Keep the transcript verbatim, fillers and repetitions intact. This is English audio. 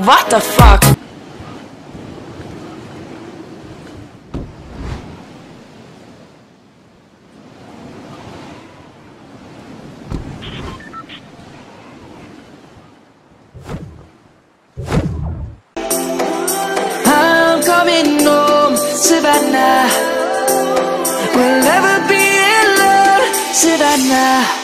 what the fuck? I'm coming home, Savannah. We'll never be in love, Savannah.